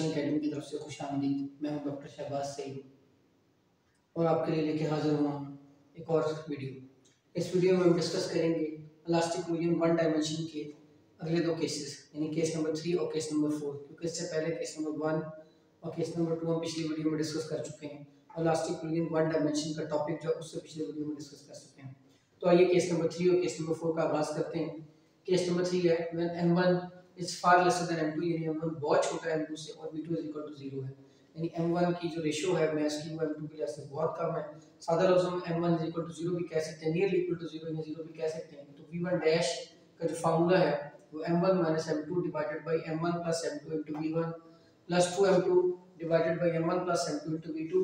Education academy की तरफ से खुशामदीद। मैं हूं डॉक्टर शहबाज सईद और आपके लिए लेके हाजिर हुआ हूं एक और वीडियो। इस वीडियो में हम डिस्कस करेंगे इलास्टिक मीडियम वन डायमेंशन के अगले दो केसेस, यानी केस नंबर 3 और केस नंबर 4, क्योंकि इससे पहले केस नंबर 1 और केस नंबर 2 हम पिछली वीडियो में डिस्कस कर चुके हैं और इलास्टिक मीडियम वन डायमेंशन का टॉपिक जो उससे पिछले वीडियो में डिस्कस कर चुके हैं। तो आइए केस नंबर 3 और केस नंबर 4 का आगाज करते हैं। केस नंबर 3 है when m1 is far lesser than m2, यानी m1 बहुत छोटा है m2 से और v2 इज इक्वल टू 0 है, यानी m1 की जो रेशियो है मैच की वो m2 के लिहाज से बहुत कम है। सादा लफ्जों में m1 इज इक्वल टू 0 भी कह सकते हैं, नियरली इक्वल टू 0 या 0 भी कह सकते हैं। तो v1 डैश का जो फार्मूला है वो m1 m2 divided bye m1 m2 v1 2m2 divided by m1 m2 v2,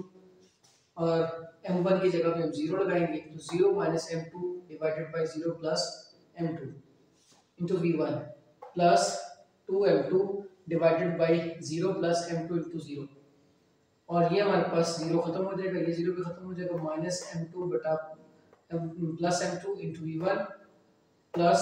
और m1 की जगह पे हम 0 लगाएंगे तो 0 m2 divided by 0 m2 into v1 plus 2m2 divided by 0 plus m2 into 0, और ये हमारे पास 0 खत्म हो जाएगा, ये 0 भी खत्म हो जाएगा, माइनस m2 बटा plus m2 into v1 plus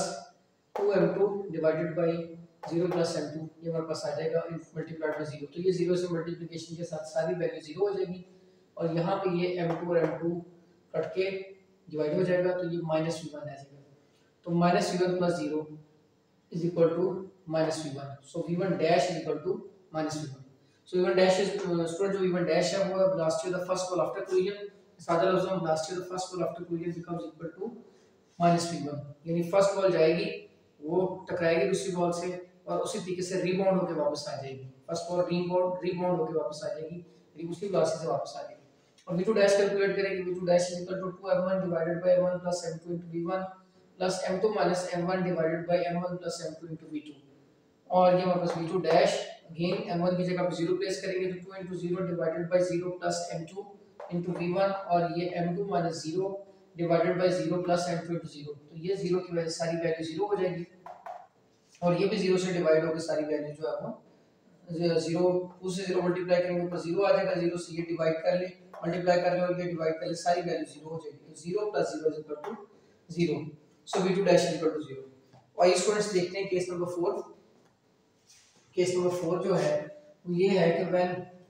2m2 divided by 0 plus m2, ये हमारे पास आ जाएगा मल्टीप्लाइड बाय 0। तो ये 0 से मल्टीप्लिकेशन के साथ सारी वैल्यू 0 हो जाएगी और यहाँ पे ये m2 और m2 कट के डिवाइड हो जाएगा तो ये माइनस v1 आ जाएगा। तो minus v1 plus 0 is equal to minus v1, so v1 dash is equal to minus v1। so v1 dash is student जो v1 dash है वो है velocity of the first ball after collision, सादा लफ्जों में velocity of the first ball after collision becomes equal to minus v1, यानी first ball जाएगी वो टकराएगी दूसरी बॉल से और उसी तरीके से रीबाउंड होकर वापस आ जाएगी, फर्स्ट बॉल रीबाउंड होकर वापस आ जाएगी, यानी उसी वेलोसिटी से वापस आ जाएगी। और v2 dash कैलकुलेट करेंगे, v2 dash is equal to 2m1 divided by m1 plus m2 into v1 plus m2 minus m1 divided by m1 plus m2 into v2, और ये हमारे पास v2 डैश अगेन m1 की जगह पे 0 place करेंगे तो 2 into 0 divided by 0 plus m2 into v1, और ये m2 minus 0 divided by 0 plus m2 into 0, तो ये 0 की वजह से सारी वैल्यू 0 हो जाएगी और ये भी 0 से डिवाइड होकर सारी वैल्यू जो है वो 0 उससे 0 मल्टीप्लाई करेंगे ऊपर 0 आ जाएगा, 0 से ये डिवाइड कर ले मल्टीप्लाई कर ले और ये डिवाइड कर ले, सारी वैल्यू 0 हो जाएगी। तो 0 plus 0 is equal to 0, so v2 dash is equal to 0। और ये स्टूडेंट्स देखते हैं केस नंबर 4। केस नंबर 4 जो है वो ये है कि व्हेन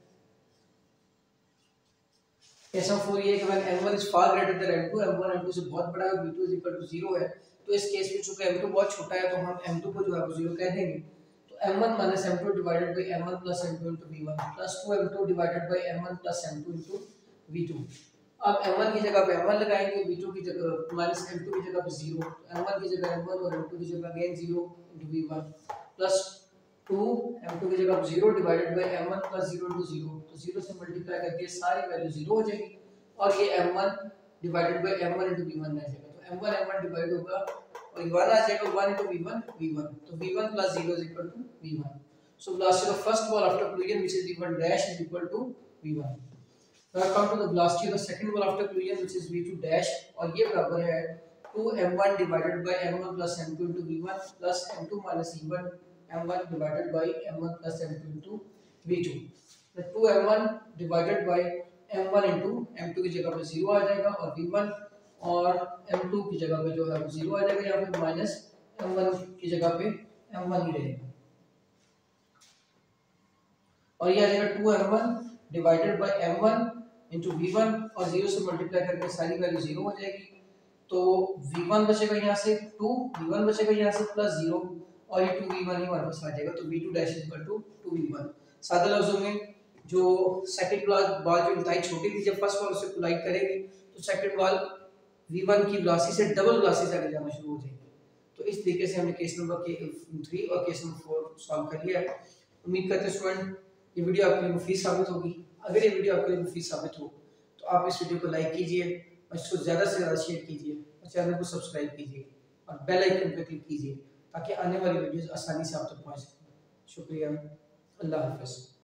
केस नंबर 4 ये है कि when m1 is far greater than m2, m1 m2 से बहुत बड़ा है, v2 इज इक्वल टू 0 है, तो इस केस में चूंकि m2 बहुत छोटा है तो हम m2 को जो है वो 0 कह देंगे। तो m1 minus m2 divided by m1 plus m2 into v1 plus 2m2 divided by m1 plus m2 into v2, अब m1 की जगह पे m1 लगाएंगे, v2 की जगह माइनस m2 की जगह पे 0, m1 की जगह m1 और m2 की जगह again 0 into v1 plus 2 m2 की जगह 0 divided by m1 plus 0 into 0, तो 0 से मल्टीप्लाई करके सारी वैल्यू 0 हो जाएगी और ये m1 divided by m1 into v1 आ जाएगा, तो m1 m1 डिवाइड होगा और ये 1 आ जाएगा, 1 into v1, तो v1 plus 0 is equal to v1, so velocity of first ball after collision which is v1 dash is equal to v1। Now come to the velocity of the second ball after collision which is v2 dash, और ये बराबर है 2m1 divided by m1 plus m2 into v1 plus m2 minus e1 m1 divided by m1 plus m2 into v2। तो 2m1 divided by m1 into m2 की जगह पे 0 आ जाएगा और v1 और m2 की जगह पे जो है वो 0 आ जाएगा, यहाँ पे माइनस m1 की जगह पे m1 ही रहेगा और ये आ जाएगा 2m1 divided by m1 into v1 और 0 से मल्टीप्लाई करके सारी वैल्यू 0 हो जाएगी, तो v1 बचेगा यहाँ से 2, v1 बचेगा यहाँ से प्लस 0 और ये 2v1 ही हमारे पास आ जाएगा, तो v2 dash is equal to 2v1। सादा लफ्जों में जो सेकंड बॉल जो इंतहाई छोटी थी जब फर्स्ट बॉल उससे कोलाइड करेगी तो सेकंड बॉल v1 की वेलोसिटी से डबल वेलोसिटी से आगे जाना शुरू हो जाएगी। तो इस तरीके से हमने केस नंबर 3 और केस नंबर 4 सॉल्व कर लिया है। उम्मीद करते हैं स्टूडेंट ये वीडियो आपके लिए मुफीद साबित होगी। अगर ये वीडियो आपके लिए मुफीद साबित हो तो आप इस वीडियो को लाइक कीजिए और इसको ज़्यादा से ज़्यादा शेयर कीजिए और चैनल को सब्सक्राइब कीजिए और बेल आइकन पर क्लिक कीजिए ताकि आने वाली वीडियोस आसानी से आप तक पहुंच सकें। शुक्रिया, अल्लाह हाफ़िज़।